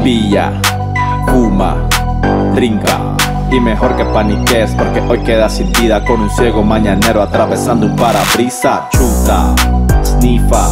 Pilla, fuma, trinca, y mejor que paniques porque hoy quedas sin vida con un ciego mañanero atravesando un parabrisas. Chuta, snifa,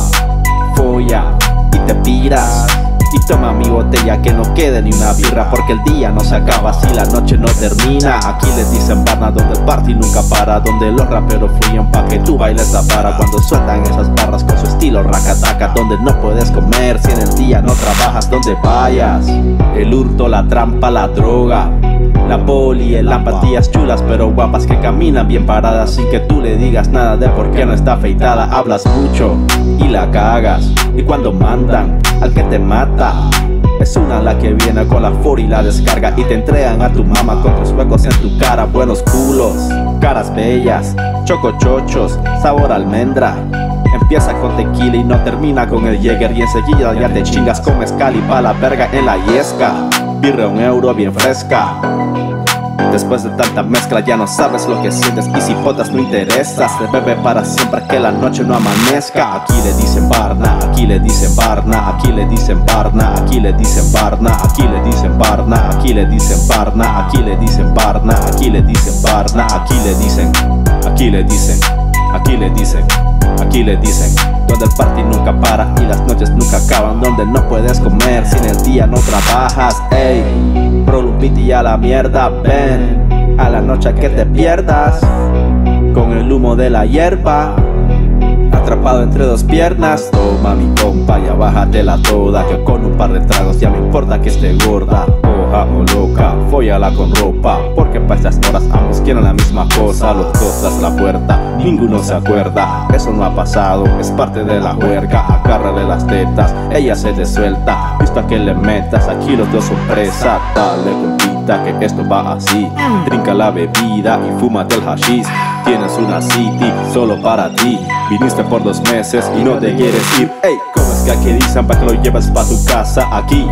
folla y te piras. Y toma mi botella que no quede ni una birra, porque el día no se acaba si la noche no termina. Aquí les dicen Barna, donde el party nunca para, donde los raperos fluyen pa' que tú bailes la para. Cuando sueltan esas barras con su estilo racataca, donde no puedes comer si en el día no trabajas, donde vayas. El hurto, la trampa, la droga, la poli, el empatías chulas pero guapas que caminan bien paradas sin que tú le digas nada de por qué no está afeitada. Hablas mucho y la cagas, y cuando mandan al que te mata es una la que viene con la furia y la descarga, y te entregan a tu mamá con tus huecos en tu cara. Buenos culos, caras bellas, chocochochos, sabor almendra. Empieza con tequila y no termina con el Jäger, y enseguida ya te chingas con mezcal y pa' la verga en la yesca. Birra €1 bien fresca. Después de tanta mezcla ya no sabes lo que sientes, y si potas no interesas, te bebe para siempre que la noche no amanezca. Aquí le dicen Barna, aquí le dicen Barna, aquí le dicen Barna, aquí le dicen Barna, aquí le dicen Barna, aquí le dicen Barna, aquí le dicen Barna, aquí le dicen Barna, aquí le dicen, aquí le dicen, aquí le dicen, aquí le dicen. Donde el party nunca para y las noches nunca acaban, donde no puedes comer si en el día no trabajas. Ey, prolumpiti a la mierda, ven a la noche que te pierdas con el humo de la hierba, atrapado entre dos piernas. Toma mi compa, ya bájatela toda, que con un par de tragos ya no importa que esté gorda, coja o loca, fóllala con ropa, porque pa' estas horas ambos quieren la misma cosa. Los dos tras la puerta, ninguno se acuerda, eso no ha pasado, es parte de la juerga. Agárrale las tetas, ella se te suelta, listo a que le metas, aquí los dos son presa. Dale compita que esto va así, trinca la bebida y fúmate el hashish. Tienes una city solo para ti, viniste por 2 meses y no te quieres ir. Ey, ¿cómo es que aquí dicen pa' que lo lleves pa' tu casa?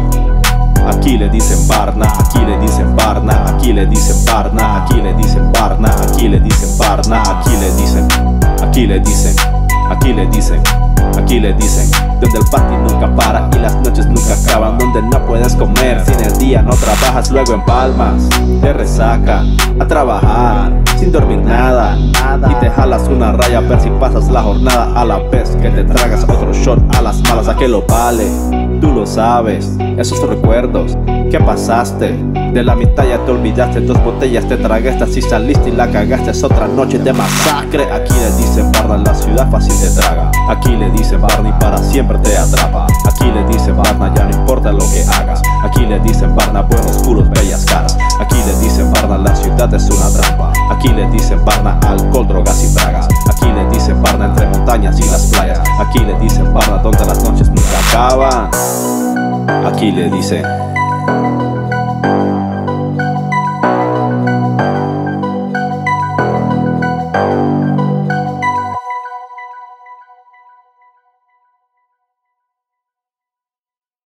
Aquí le dicen Barna, aquí le dicen Barna, aquí le dicen Barna, aquí le dicen Barna, aquí le dicen Barna, aquí le dicen, aquí le dicen, aquí le dicen, aquí le dicen. Donde el party nunca para y las noches nunca acaban, donde no puedes comer si en el día no trabajas, luego empalmas de resaca a trabajar sin dormir nada, y te jalas una raya a ver si pasas la jornada, a la vez que te tragas otro shot a las malas. ¿A qué lo vale? Tú lo sabes, esos recuerdos que pasaste, de la mitad ya te olvidaste, 2 botellas te tragaste, así saliste y la cagaste, es otra noche de masacre. Aquí le dicen Barna, la ciudad fácil te traga, aquí le dicen Barna y para siempre te atrapa, aquí le dicen Barna, ya no importa lo que hagas, aquí le dicen Barna, buenos culos, bellas caras, aquí le dicen Barna, la ciudad es una trampa, aquí le dicen Barna, alcohol, drogas y bragas, aquí le dicen Barna, entre montañas y las playas, aquí le dicen Barna, donde las noches nunca acaban, aquí le dicen